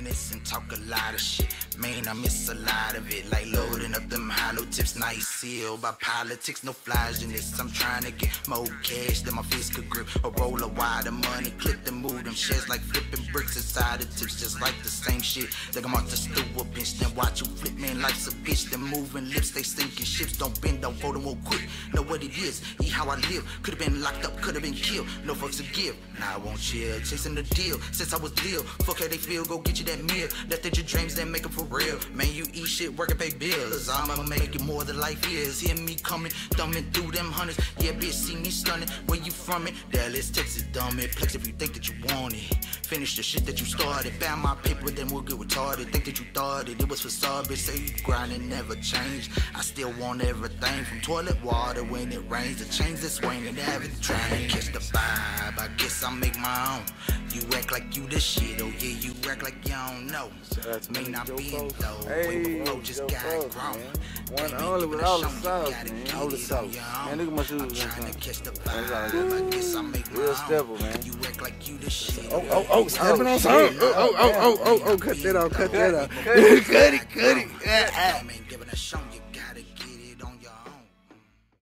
reminisce and talk a lot of shit. Man, I miss a lot of it, like loading up them hollow tips. Nice seal by politics, no flies in this. I'm trying to get more cash than my fist could grip. A roll of wider money, clip and move them shares like flipping bricks inside the tips, just like the same shit. Like I'm out the stew a pinch, then watch you flip, man, life's a bitch. Then moving lips, they sinking ships, don't bend, don't fold them, won't quit. Know what it is, eat how I live. Could've been locked up, could've been killed, no fucks to give. Now I won't chill, chasing the deal, since I was real. Fuck how they feel, go get you that meal. Left at your dreams, then make them for real. Man, you eat shit, work and pay bills. I'ma make it more than life is. Hear me coming, thumbing through them hundreds. Yeah, bitch, see me stunning. Where you from it? Dallas, Texas, dumb it. Plex if you think that you want it. Finish the shit that you started. Ban my paper, then we'll get retarded. Think that you thought it was facade, bitch. Say you grinding, never change. I still want everything from toilet water when it rains. The chains that swing and everything. Trying to catch the vibe. I guess I make my own. You act like you the shit, oh yeah, you act like you don't know. May not be it though. Hey, just got grown. One only with all the sauce, man. All the sauce. Man, look at my shoes. Real stepper, man. You act like you the shit. Oh, stepping on something. Oh, cut that out, cut that out. Cut it. Ain't giving a show.